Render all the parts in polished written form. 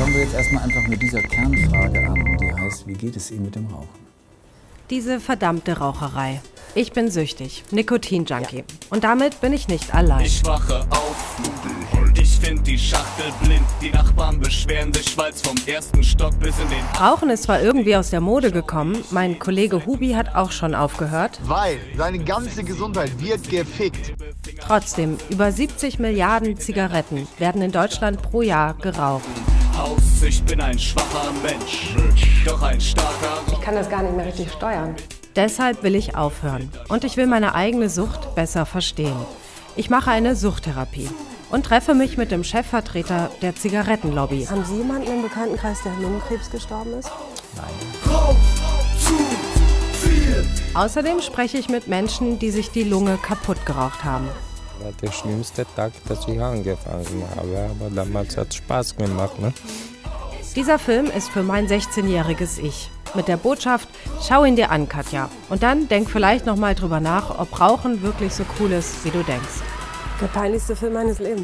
Fangen wir jetzt erstmal einfach mit dieser Kernfrage an, die heißt, wie geht es Ihnen mit dem Rauchen? Diese verdammte Raucherei. Ich bin süchtig, Nikotin-Junkie. Und damit bin ich nicht allein. Ich wache auf, ich find die Schachtel blind. Die Nachbarn beschweren sich, weil's vom ersten Stock bis in den... Rauchen ist zwar irgendwie aus der Mode gekommen, mein Kollege Hubi hat auch schon aufgehört. Weil seine ganze Gesundheit wird gefickt. Trotzdem, über 70 Milliarden Zigaretten werden in Deutschland pro Jahr geraucht. Ich bin ein schwacher Mensch, doch ein starker... Ich kann das gar nicht mehr richtig steuern. Deshalb will ich aufhören. Und ich will meine eigene Sucht besser verstehen. Ich mache eine Suchttherapie und treffe mich mit dem Chefvertreter der Zigarettenlobby. Haben Sie jemanden im Bekanntenkreis, der an Lungenkrebs gestorben ist? Rauch zu viel. Außerdem spreche ich mit Menschen, die sich die Lunge kaputt geraucht haben. Das war der schlimmste Tag, dass ich angefangen habe, aber damals hat es Spaß gemacht. Ne? Dieser Film ist für mein 16-jähriges Ich. Mit der Botschaft, schau ihn dir an, Katja. Und dann denk vielleicht noch mal drüber nach, ob Rauchen wirklich so cool ist, wie du denkst. Der peinlichste Film meines Lebens.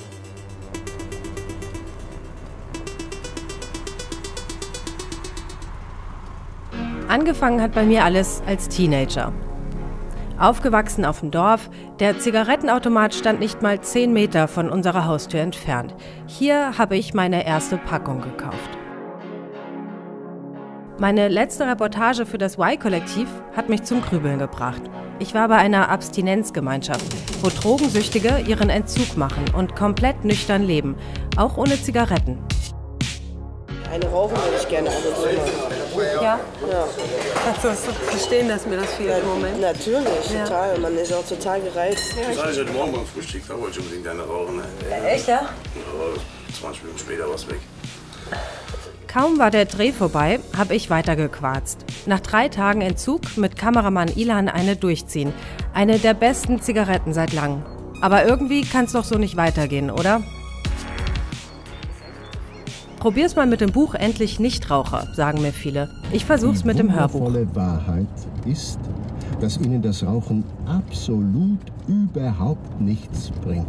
Angefangen hat bei mir alles als Teenager. Aufgewachsen auf dem Dorf, der Zigarettenautomat stand nicht mal 10 Meter von unserer Haustür entfernt. Hier habe ich meine erste Packung gekauft. Meine letzte Reportage für das Y-Kollektiv hat mich zum Grübeln gebracht. Ich war bei einer Abstinenzgemeinschaft, wo Drogensüchtige ihren Entzug machen und komplett nüchtern leben, auch ohne Zigaretten. Eine rauchen würde ich gerne ab und zu mal. Ja? Ja. Kannst du verstehen, dass mir das fehlt im Moment? Natürlich, Ja. total. Man ist auch total gereizt. Ich war heute Morgen beim Frühstück, da wollte ich unbedingt eine rauchen. Echt, ja? Aber 20 Minuten später war es weg. Kaum war der Dreh vorbei, habe ich weitergequarzt. Nach 3 Tagen Entzug mit Kameramann Ilan eine durchziehen. Eine der besten Zigaretten seit langem. Aber irgendwie kann es doch so nicht weitergehen, oder? Probier's mal mit dem Buch Endlich Nichtraucher, sagen mir viele. Ich versuch's mit dem Hörbuch. Die wundervolle Wahrheit ist, dass Ihnen das Rauchen absolut überhaupt nichts bringt.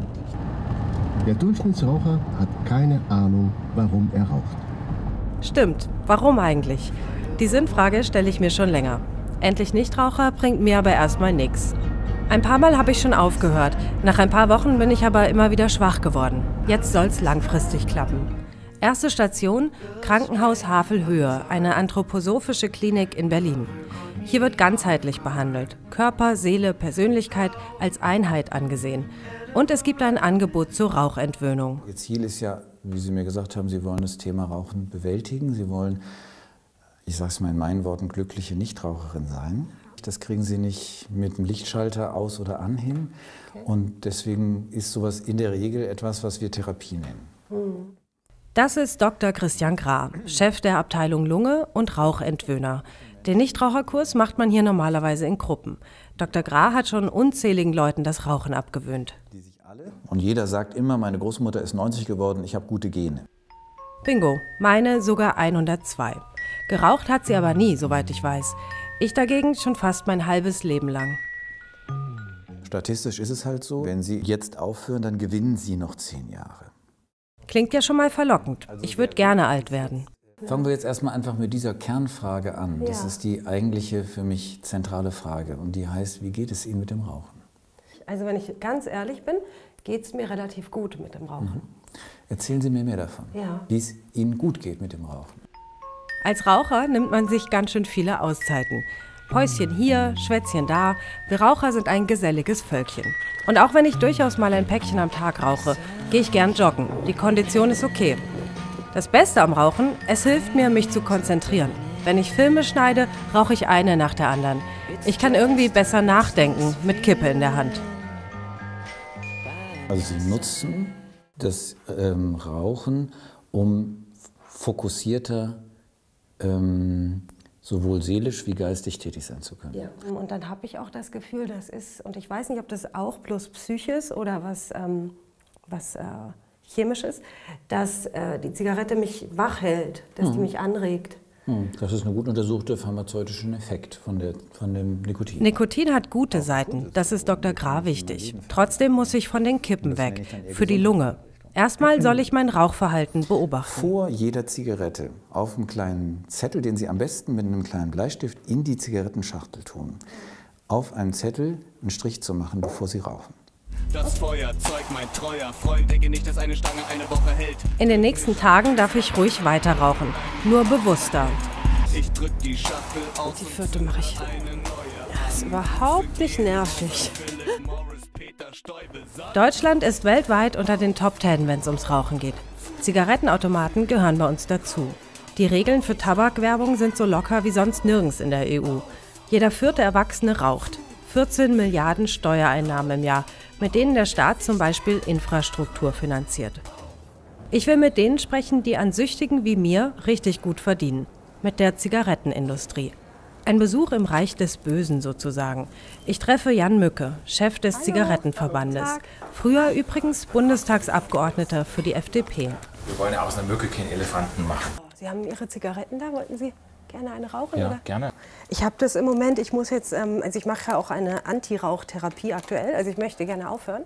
Der Durchschnittsraucher hat keine Ahnung, warum er raucht. Stimmt, warum eigentlich? Die Sinnfrage stelle ich mir schon länger. Endlich Nichtraucher bringt mir aber erstmal nichts. Ein paar Mal habe ich schon aufgehört. Nach ein paar Wochen bin ich aber immer wieder schwach geworden. Jetzt soll's langfristig klappen. Erste Station, Krankenhaus Havelhöhe, eine anthroposophische Klinik in Berlin. Hier wird ganzheitlich behandelt. Körper, Seele, Persönlichkeit als Einheit angesehen. Und es gibt ein Angebot zur Rauchentwöhnung. Ihr Ziel ist ja, wie Sie mir gesagt haben, Sie wollen das Thema Rauchen bewältigen. Sie wollen, ich sage es mal in meinen Worten, glückliche Nichtraucherin sein. Das kriegen Sie nicht mit dem Lichtschalter aus oder an hin. Und deswegen ist sowas in der Regel etwas, was wir Therapie nennen. Das ist Dr. Christian Grah, Chef der Abteilung Lunge und Rauchentwöhner. Den Nichtraucherkurs macht man hier normalerweise in Gruppen. Dr. Grah hat schon unzähligen Leuten das Rauchen abgewöhnt. Und jeder sagt immer, meine Großmutter ist 90 geworden, ich habe gute Gene. Bingo, meine sogar 102. Geraucht hat sie aber nie, soweit ich weiß. Ich dagegen schon fast mein halbes Leben lang. Statistisch ist es halt so, wenn Sie jetzt aufhören, dann gewinnen Sie noch 10 Jahre. Klingt ja schon mal verlockend. Ich würde gerne alt werden. Fangen wir jetzt erstmal einfach mit dieser Kernfrage an. Das Ja. ist die eigentliche für mich zentrale Frage. Und die heißt, wie geht es Ihnen mit dem Rauchen? Also wenn ich ganz ehrlich bin, geht es mir relativ gut mit dem Rauchen. Erzählen Sie mir mehr davon, Ja. wie es Ihnen gut geht mit dem Rauchen. Als Raucher nimmt man sich ganz schön viele Auszeiten. Päuschen hier, Schwätzchen da. Wir Raucher sind ein geselliges Völkchen. Und auch wenn ich durchaus mal ein Päckchen am Tag rauche, gehe ich gern joggen. Die Kondition ist okay. Das Beste am Rauchen, es hilft mir, mich zu konzentrieren. Wenn ich Filme schneide, rauche ich eine nach der anderen. Ich kann irgendwie besser nachdenken, mit Kippe in der Hand. Also Sie nutzen das Rauchen, um fokussierter sowohl seelisch wie geistig tätig sein zu können. Ja. Und dann habe ich auch das Gefühl, das ist, und ich weiß nicht, ob das auch bloß psychisch ist oder was chemisches, dass die Zigarette mich wach hält, dass die mich anregt. Das ist ein gut untersuchter pharmazeutischer Effekt von dem Nikotin. Nikotin hat gute Seiten, das ist Dr. Grah wichtig. Trotzdem muss ich von den Kippen weg, für die Lunge. Erstmal soll ich mein Rauchverhalten beobachten. Vor jeder Zigarette auf einem kleinen Zettel, den Sie am besten mit einem kleinen Bleistift in die Zigarettenschachtel tun, auf einem Zettel einen Strich zu machen, bevor Sie rauchen. Das Feuerzeug, mein treuer Freund, denke nicht, dass eine Stange eine Woche hält. In den nächsten Tagen darf ich ruhig weiter rauchen, nur bewusster. Ich drück die Schachtel aus. Die vierte mache ich. Das ist überhaupt nicht nervig. Deutschland ist weltweit unter den Top 10, wenn es ums Rauchen geht. Zigarettenautomaten gehören bei uns dazu. Die Regeln für Tabakwerbung sind so locker wie sonst nirgends in der EU. Jeder 4. Erwachsene raucht. 14 Milliarden Steuereinnahmen im Jahr, mit denen der Staat zum Beispiel Infrastruktur finanziert. Ich will mit denen sprechen, die an Süchtigen wie mir richtig gut verdienen. Mit der Zigarettenindustrie. Ein Besuch im Reich des Bösen sozusagen. Ich treffe Jan Mücke, Chef des Zigarettenverbandes. Früher übrigens Bundestagsabgeordneter für die FDP. Wir wollen ja aus einer Mücke keinen Elefanten machen. Sie haben Ihre Zigaretten da, wollten Sie gerne eine rauchen? Ja, oder? gerne. Ich habe das im Moment, ich muss jetzt, also ich mache ja auch eine Anti-Rauchtherapie aktuell, also ich möchte gerne aufhören.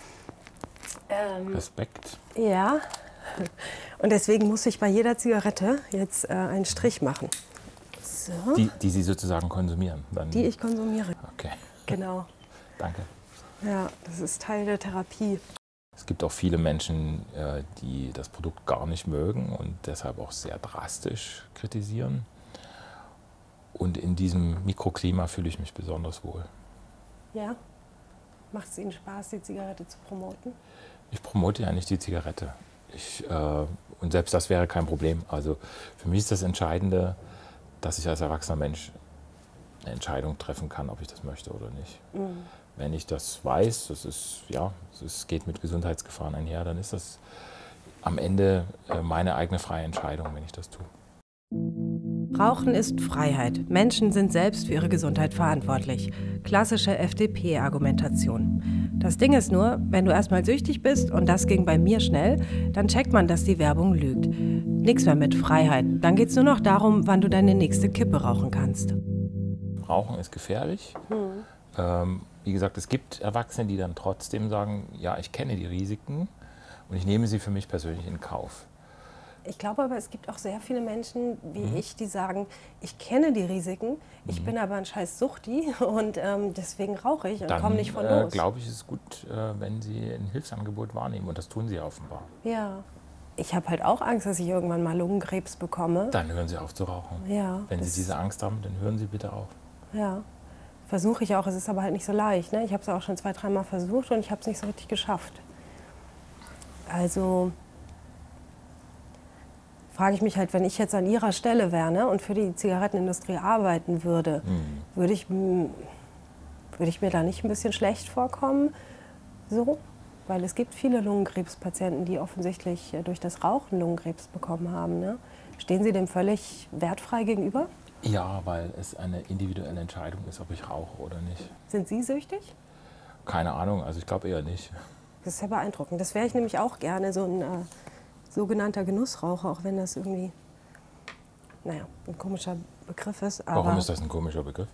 Respekt. Ja, und deswegen muss ich bei jeder Zigarette jetzt einen Strich machen. So. Die Sie sozusagen konsumieren? Dann Die ich konsumiere. Okay. Genau. Danke. Ja, das ist Teil der Therapie. Es gibt auch viele Menschen, die das Produkt gar nicht mögen und deshalb auch sehr drastisch kritisieren. Und in diesem Mikroklima fühle ich mich besonders wohl. Ja? Macht es Ihnen Spaß, die Zigarette zu promoten? Ich promote ja nicht die Zigarette. Und selbst das wäre kein Problem. Also für mich ist das Entscheidende, dass ich als erwachsener Mensch eine Entscheidung treffen kann, ob ich das möchte oder nicht. Mhm. Wenn ich das weiß, es geht mit Gesundheitsgefahren einher, dann ist das am Ende meine eigene freie Entscheidung, wenn ich das tue. Rauchen ist Freiheit. Menschen sind selbst für ihre Gesundheit verantwortlich. Klassische FDP-Argumentation. Das Ding ist nur, wenn du erstmal süchtig bist, und das ging bei mir schnell, dann checkt man, dass die Werbung lügt. Nix mehr mit Freiheit. Dann geht's nur noch darum, wann du deine nächste Kippe rauchen kannst. Rauchen ist gefährlich. Wie gesagt, es gibt Erwachsene, die dann trotzdem sagen, ja, ich kenne die Risiken und ich nehme sie für mich persönlich in Kauf. Ich glaube aber, es gibt auch sehr viele Menschen wie ich, die sagen, ich kenne die Risiken, ich bin aber ein scheiß Suchti und deswegen rauche ich und komme nicht von los. Dann glaube ich, es ist gut, wenn Sie ein Hilfsangebot wahrnehmen und das tun Sie offenbar. Ja, ich habe halt auch Angst, dass ich irgendwann mal Lungenkrebs bekomme. Dann hören Sie auf zu rauchen. Ja, wenn Sie diese Angst haben, dann hören Sie bitte auf. Ja, versuche ich auch, es ist aber halt nicht so leicht. Ne? Ich habe es auch schon 2-3 Mal versucht und ich habe es nicht so richtig geschafft. Also frage ich mich halt, wenn ich jetzt an Ihrer Stelle wäre, ne, und für die Zigarettenindustrie arbeiten würde, würde ich mir da nicht ein bisschen schlecht vorkommen? So? Weil es gibt viele Lungenkrebspatienten, die offensichtlich durch das Rauchen Lungenkrebs bekommen haben. Ne? Stehen Sie dem völlig wertfrei gegenüber? Ja, weil es eine individuelle Entscheidung ist, ob ich rauche oder nicht. Sind Sie süchtig? Keine Ahnung, also ich glaube eher nicht. Das ist ja beeindruckend. Das wäre ich nämlich auch gerne, so ein sogenannter Genussraucher, auch wenn das irgendwie, naja, ein komischer Begriff ist. Aber warum ist das ein komischer Begriff?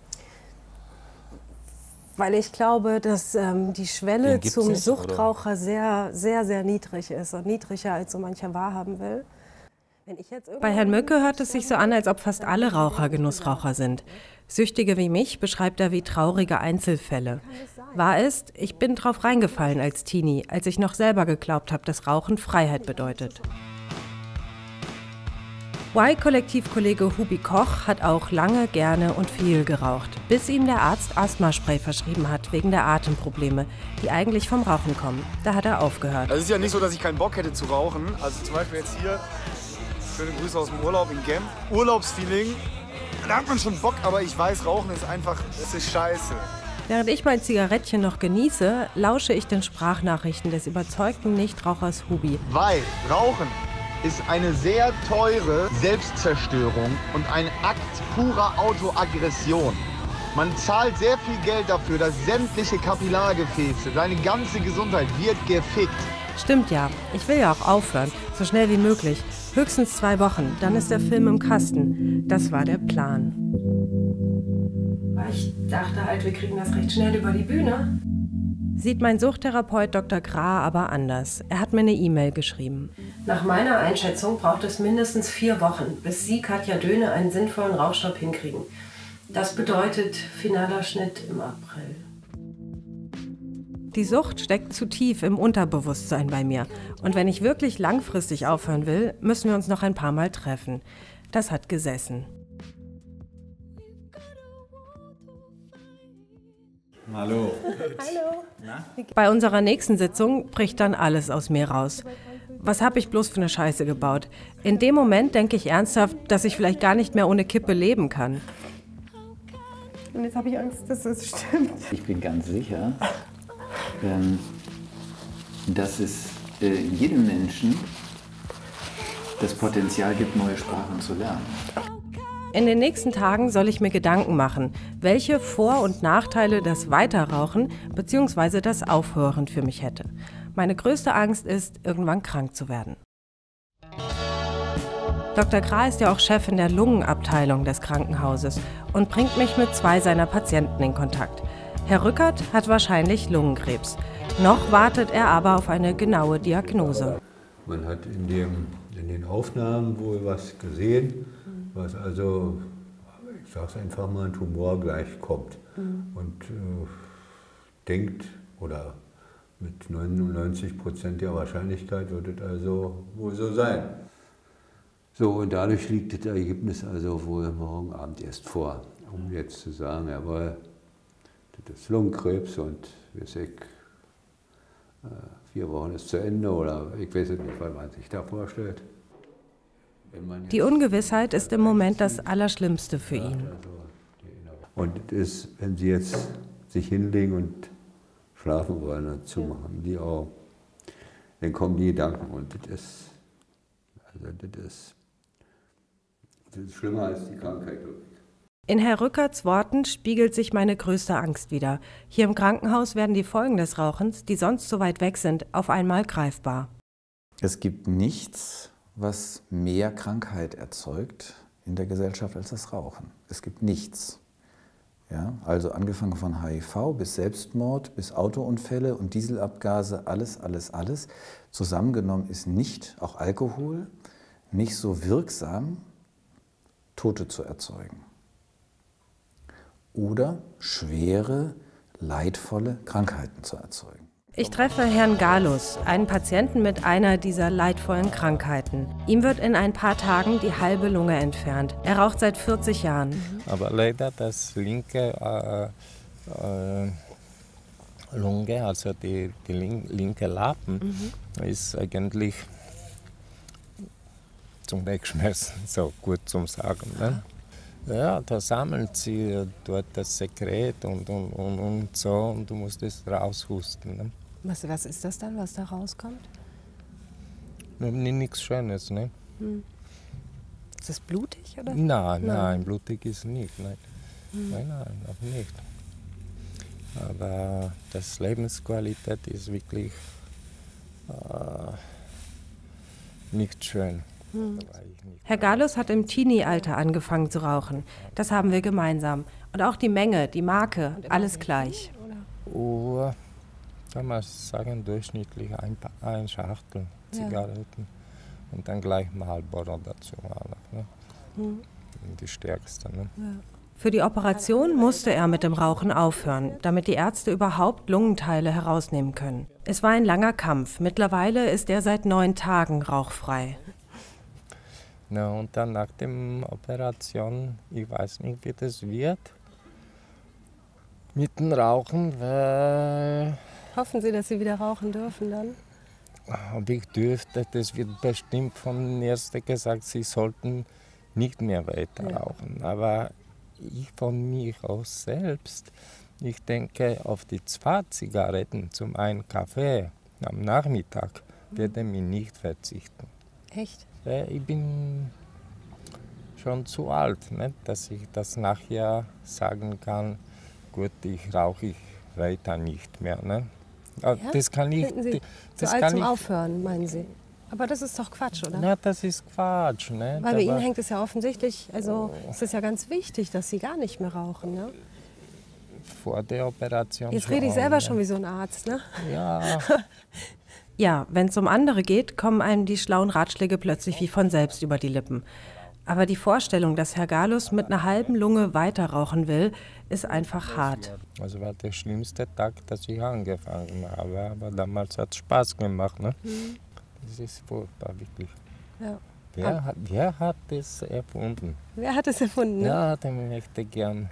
Weil ich glaube, dass die Schwelle zum nicht, Suchtraucher sehr, sehr, sehr niedrig ist und niedriger, als so mancher wahrhaben will. Bei Herrn Mücke hört es sich so an, als ob fast alle Raucher Genussraucher sind. Süchtige wie mich beschreibt er wie traurige Einzelfälle. Wahr ist, ich bin drauf reingefallen als Teenie, als ich noch selber geglaubt habe, dass Rauchen Freiheit bedeutet. Y-Kollektivkollege Hubi Koch hat auch lange, gerne und viel geraucht, bis ihm der Arzt Asthmaspray verschrieben hat, wegen der Atemprobleme, die eigentlich vom Rauchen kommen. Da hat er aufgehört. Also es ist ja nicht so, dass ich keinen Bock hätte zu rauchen. Also zum Beispiel jetzt hier, schöne Grüße aus dem Urlaub in Genf. Urlaubsfeeling, da hat man schon Bock, aber ich weiß, Rauchen ist einfach, es ist scheiße. Während ich mein Zigarettchen noch genieße, lausche ich den Sprachnachrichten des überzeugten Nichtrauchers Hubi. Weil Rauchen ist eine sehr teure Selbstzerstörung und ein Akt purer Autoaggression. Man zahlt sehr viel Geld dafür, dass sämtliche Kapillargefäße, deine ganze Gesundheit wird gefickt. Stimmt ja, ich will ja auch aufhören, so schnell wie möglich. Höchstens 2 Wochen, dann ist der Film im Kasten. Das war der Plan. Ich dachte halt, wir kriegen das recht schnell über die Bühne. Sieht mein Suchttherapeut Dr. Grah aber anders. Er hat mir eine E-Mail geschrieben. Nach meiner Einschätzung braucht es mindestens 4 Wochen, bis Sie, Katja Döhne, einen sinnvollen Rauchstopp hinkriegen. Das bedeutet finaler Schnitt im April. Die Sucht steckt zu tief im Unterbewusstsein bei mir. Und wenn ich wirklich langfristig aufhören will, müssen wir uns noch ein paar Mal treffen. Das hat gesessen. Hallo. Hallo. Bei unserer nächsten Sitzung bricht dann alles aus mir raus. Was habe ich bloß für eine Scheiße gebaut? In dem Moment denke ich ernsthaft, dass ich vielleicht gar nicht mehr ohne Kippe leben kann. Und jetzt habe ich Angst, dass das stimmt. Ich bin ganz sicher, dass es jedem Menschen das Potenzial gibt, neue Sprachen zu lernen. In den nächsten Tagen soll ich mir Gedanken machen, welche Vor- und Nachteile das Weiterrauchen bzw. das Aufhören für mich hätte. Meine größte Angst ist, irgendwann krank zu werden. Dr. Grah ist ja auch Chef in der Lungenabteilung des Krankenhauses und bringt mich mit 2 seiner Patienten in Kontakt. Herr Rückert hat wahrscheinlich Lungenkrebs. Noch wartet er aber auf eine genaue Diagnose. Man hat in den Aufnahmen wohl was gesehen, was also, ich sage es einfach mal, ein Tumor gleich kommt. Und denkt, oder mit 99% der Wahrscheinlichkeit wird es also wohl so sein. So, und dadurch liegt das Ergebnis also wohl morgen Abend erst vor, um jetzt zu sagen, jawohl, das ist Lungenkrebs und wir sind 4 Wochen ist zu Ende oder ich weiß nicht, was man sich da vorstellt. Die Ungewissheit ist im Moment das Allerschlimmste für ihn. Und das ist, wenn Sie jetzt sich hinlegen und schlafen wollen, dazu machen die auch, dann kommen die Gedanken und das ist schlimmer als die Krankheit. In Herr Rückerts Worten spiegelt sich meine größte Angst wider. Hier im Krankenhaus werden die Folgen des Rauchens, die sonst so weit weg sind, auf einmal greifbar. Es gibt nichts, was mehr Krankheit erzeugt in der Gesellschaft als das Rauchen. Es gibt nichts. Ja, also angefangen von HIV bis Selbstmord, bis Autounfälle und Dieselabgase, alles. Zusammengenommen ist nicht, auch Alkohol, nicht so wirksam, Tote zu erzeugen. Oder schwere, leidvolle Krankheiten zu erzeugen. Ich treffe Herrn Galus, einen Patienten mit einer dieser leidvollen Krankheiten. Ihm wird in ein paar Tagen die halbe Lunge entfernt. Er raucht seit 40 Jahren. Aber leider das linke Lunge, also die linke Lappen, ist eigentlich zum Wegschmeißen, so gut zum Sagen. Ne? Ja, da sammelt sie dort das Sekret und so und du musst es raushusten. Ne? Was ist das dann, was da rauskommt? Nichts Schönes, ne? Ist das blutig, oder? Nein, blutig ist nicht. Nein, noch nicht. Aber das Lebensqualität ist wirklich nicht schön. Herr Galus hat im Teenie-Alter angefangen zu rauchen. Das haben wir gemeinsam. Und auch die Menge, die Marke, alles gleich. Kann man sagen, durchschnittlich ein Schachtel Zigaretten und dann gleich Marlboro dazu. Ne? Die stärkste. Ne? Ja. Für die Operation musste er mit dem Rauchen aufhören, damit die Ärzte überhaupt Lungenteile herausnehmen können. Es war ein langer Kampf. Mittlerweile ist er seit 9 Tagen rauchfrei. Ja, und dann nach der Operation, ich weiß nicht, wie das wird, mit dem Rauchen, weil... Hoffen Sie, dass Sie wieder rauchen dürfen dann? Ob ich dürfte, das wird bestimmt von den Ärzten gesagt, Sie sollten nicht mehr weiter rauchen. Aber ich von mir aus selbst, ich denke, auf die 2 Zigaretten zum einen Kaffee am Nachmittag werde ich nicht verzichten. Echt? Ich bin schon zu alt, ne, dass ich das nachher sagen kann, gut, ich rauche weiter nicht mehr. Ne? Ja? Das kann ich. Finden Sie zu alt zum Aufhören, meinen Sie? Aber das ist doch Quatsch, oder? Na, das ist Quatsch. Ne? Weil bei Ihnen hängt es ja offensichtlich, also es ist ja ganz wichtig, dass Sie gar nicht mehr rauchen, ne? vor der Operation. Jetzt rede ich selber schon wie so ein Arzt, ne? Ja. Ja, wenn es um andere geht, kommen einem die schlauen Ratschläge plötzlich wie von selbst über die Lippen. Aber die Vorstellung, dass Herr Galus mit einer halben Lunge weiter rauchen will, ist einfach hart. Also war der schlimmste Tag, dass ich angefangen habe. Aber damals hat es Spaß gemacht. Ne? Das ist furchtbar, wirklich. Ja. Wer hat das erfunden? Wer hat es erfunden? Ne? Ja, den möchte ich gern.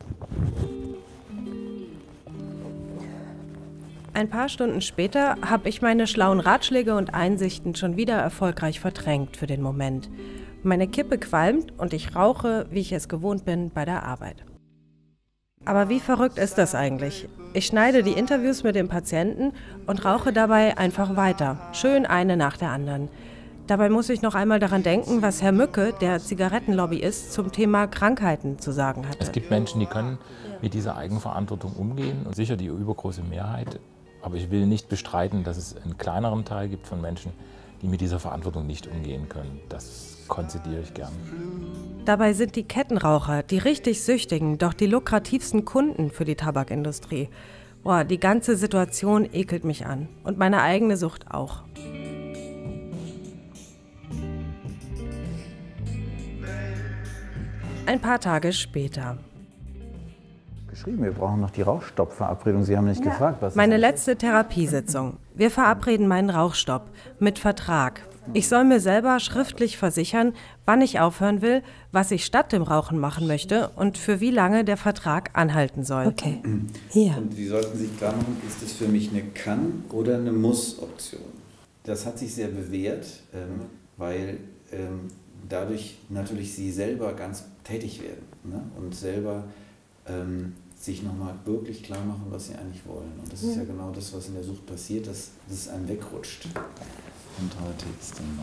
Ein paar Stunden später habe ich meine schlauen Ratschläge und Einsichten schon wieder erfolgreich verdrängt für den Moment. Meine Kippe qualmt und ich rauche, wie ich es gewohnt bin, bei der Arbeit. Aber wie verrückt ist das eigentlich? Ich schneide die Interviews mit den Patienten und rauche dabei einfach weiter, schön eine nach der anderen. Dabei muss ich noch einmal daran denken, was Herr Mücke, der Zigarettenlobbyist, zum Thema Krankheiten zu sagen hatte. Es gibt Menschen, die können mit dieser Eigenverantwortung umgehen und sicher die übergroße Mehrheit. Aber ich will nicht bestreiten, dass es einen kleineren Teil gibt von Menschen, die mit dieser Verantwortung nicht umgehen können. Das konzidiere ich gern. Dabei sind die Kettenraucher, die richtig Süchtigen, doch die lukrativsten Kunden für die Tabakindustrie. Boah, die ganze Situation ekelt mich an. Und meine eigene Sucht auch. Ein paar Tage später. Geschrieben, wir brauchen noch die Rauchstoppverabredung. Sie haben nicht gefragt, was Meine letzte Therapiesitzung. Wir verabreden meinen Rauchstopp mit Vertrag. Ich soll mir selber schriftlich versichern, wann ich aufhören will, was ich statt dem Rauchen machen möchte und für wie lange der Vertrag anhalten soll. Okay, hier. Und Sie sollten sich klar machen, ist es für mich eine Kann- oder eine Muss-Option? Das hat sich sehr bewährt, weil dadurch natürlich Sie selber ganz tätig werden, ne? Und selber sich nochmal wirklich klar machen, was sie eigentlich wollen. Und das ist ja genau das, was in der Sucht passiert, dass es einem wegrutscht. Und heute ist der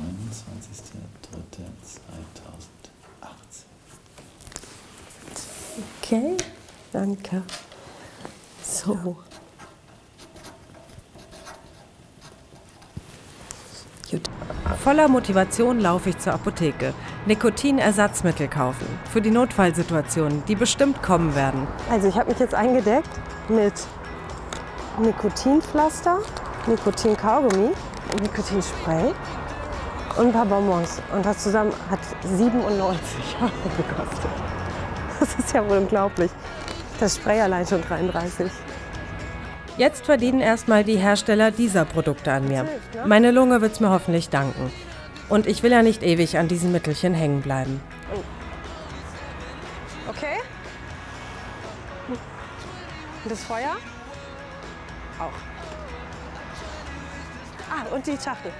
29.03.2018. Okay, danke. So. Gut. Voller Motivation laufe ich zur Apotheke. Nikotinersatzmittel kaufen. Für die Notfallsituationen, die bestimmt kommen werden. Also ich habe mich jetzt eingedeckt mit Nikotinpflaster, Nikotinkaugummi, Nikotinspray und ein paar Bonbons. Und das zusammen hat 97 € gekostet. Das ist ja wohl unglaublich. Das Spray allein schon 33. Jetzt verdienen erstmal die Hersteller dieser Produkte an mir. Meine Lunge wird's mir hoffentlich danken. Und ich will ja nicht ewig an diesen Mittelchen hängen bleiben. Okay. Und das Feuer? Auch. Ah, und die Schachtel.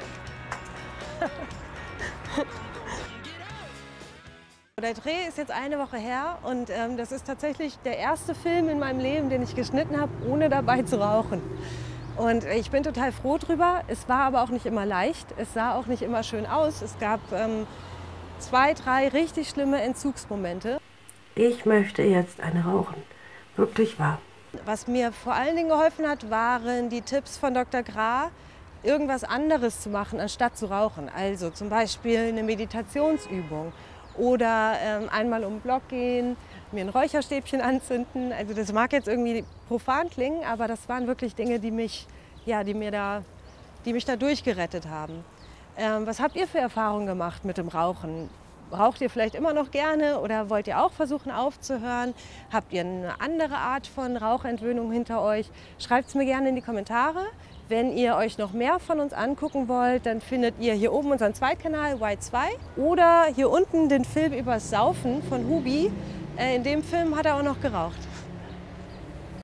Der Dreh ist jetzt eine Woche her und das ist tatsächlich der erste Film in meinem Leben, den ich geschnitten habe, ohne dabei zu rauchen. Und ich bin total froh drüber. Es war aber auch nicht immer leicht. Es sah auch nicht immer schön aus. Es gab 2, 3 richtig schlimme Entzugsmomente. Ich möchte jetzt eine rauchen. Wirklich wahr. Was mir vor allen Dingen geholfen hat, waren die Tipps von Dr. Grah, irgendwas anderes zu machen, anstatt zu rauchen. Also zum Beispiel eine Meditationsübung oder einmal um den Block gehen, mir ein Räucherstäbchen anzünden. Also das mag jetzt irgendwie profan klingen, aber das waren wirklich Dinge, die mich da durchgerettet haben. Was habt ihr für Erfahrungen gemacht mit dem Rauchen? Raucht ihr vielleicht immer noch gerne oder wollt ihr auch versuchen aufzuhören? Habt ihr eine andere Art von Rauchentwöhnung hinter euch? Schreibt es mir gerne in die Kommentare. Wenn ihr euch noch mehr von uns angucken wollt, dann findet ihr hier oben unseren Zweitkanal Y2 oder hier unten den Film übers Saufen von Hubi. In dem Film hat er auch noch geraucht.